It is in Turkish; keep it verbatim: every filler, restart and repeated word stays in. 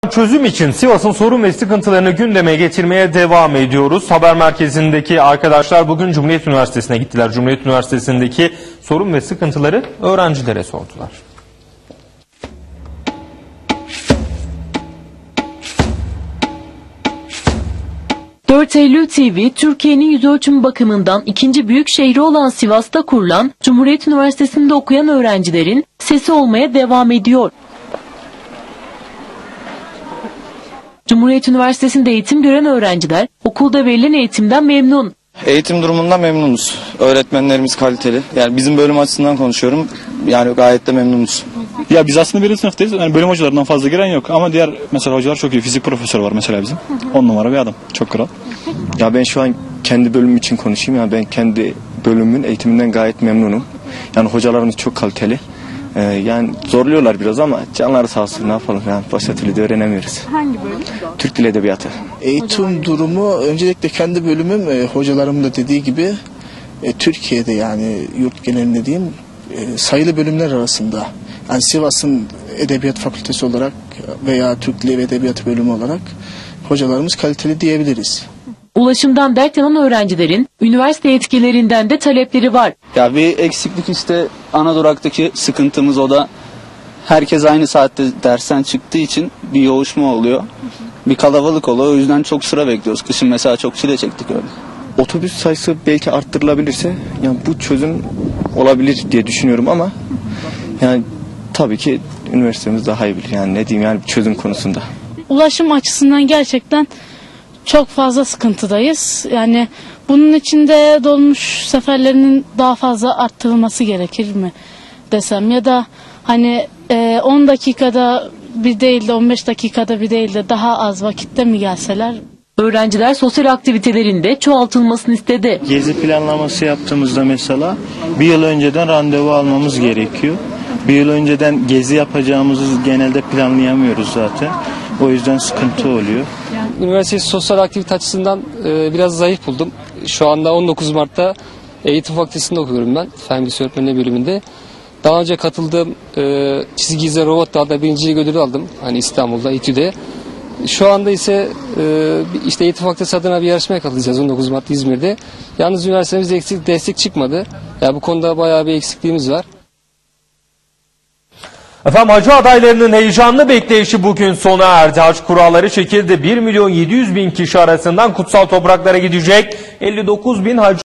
Çözüm için Sivas'ın sorun ve sıkıntılarını gündeme getirmeye devam ediyoruz. Haber merkezindeki arkadaşlar bugün Cumhuriyet Üniversitesi'ne gittiler. Cumhuriyet Üniversitesi'ndeki sorun ve sıkıntıları öğrencilere sordular. dört Eylül T V, Türkiye'nin yüzölçüm bakımından ikinci büyük şehri olan Sivas'ta kurulan Cumhuriyet Üniversitesi'nde okuyan öğrencilerin sesi olmaya devam ediyor. Cumhuriyet Üniversitesi'nde eğitim gören öğrenciler okulda verilen eğitimden memnun. Eğitim durumundan memnunuz. Öğretmenlerimiz kaliteli. Yani bizim bölüm açısından konuşuyorum. Yani gayet de memnunuz. Ya biz aslında birinci sınıftayız. Yani bölüm hocalarından fazla giren yok. Ama diğer mesela hocalar çok iyi. Fizik profesörü var mesela bizim. On numara bir adam. Çok kral. Ya ben şu an kendi bölümüm için konuşayım. Yani ben kendi bölümümün eğitiminden gayet memnunum. Yani hocalarımız çok kaliteli. Ee, yani zorluyorlar biraz ama canları sağ olsun, ne yapalım yani, başka türlü de öğrenemiyoruz. Hangi bölüm? Türk Dil Edebiyatı. Eğitim durumu öncelikle kendi bölümüm, e, hocalarım da dediği gibi e, Türkiye'de, yani yurt genelinde diyeyim, e, sayılı bölümler arasında. Yani Sivas'ın Edebiyat Fakültesi olarak veya Türk Dil ve Edebiyatı bölümü olarak hocalarımız kaliteli diyebiliriz. Ulaşımdan dert yanan öğrencilerin üniversite yetkililerinden de talepleri var. Ya bir eksiklik işte, ana duraktaki sıkıntımız o da. Herkes aynı saatte dersten çıktığı için bir yoğuşma oluyor. Bir kalabalık oluyor. O yüzden çok sıra bekliyoruz. Kışın mesela çok çile çektik öyle. Otobüs sayısı belki arttırılabilirse yani bu çözüm olabilir diye düşünüyorum ama yani tabii ki üniversitemiz daha iyi bilir. Yani ne diyeyim, yani çözüm konusunda. Ulaşım açısından gerçekten çok fazla sıkıntıdayız. Yani bunun içinde dolmuş seferlerinin daha fazla arttırılması gerekir mi desem, ya da hani e, on dakikada bir değil de on beş dakikada bir değil de daha az vakitte mi gelseler? Öğrenciler sosyal aktivitelerinde çoğaltılmasını istedi. Gezi planlaması yaptığımızda mesela bir yıl önceden randevu almamız gerekiyor. Bir yıl önceden gezi yapacağımızı genelde planlayamıyoruz zaten. O yüzden sıkıntı oluyor. Üniversite sosyal aktivite açısından e, biraz zayıf buldum. Şu anda on dokuz Mart'ta eğitim fakültesinde okuyorum ben. Fen Bilgisi Öğretmenliği bölümünde. Daha önce katıldığım e, çizgi izle robot dalda birincilik ödülü aldım. Hani İstanbul'da, İTÜ'de. Şu anda ise e, işte eğitim fakültesi adına bir yarışmaya katılacağız on dokuz Mart İzmir'de. Yalnız üniversitemizde eksik, destek çıkmadı. Yani bu konuda bayağı bir eksikliğimiz var. Efendim, hacı adaylarının heyecanlı bekleyişi bugün sona erdi. Hac kuralları çekildi. bir milyon yedi yüz bin kişi arasından kutsal topraklara gidecek elli dokuz bin hacı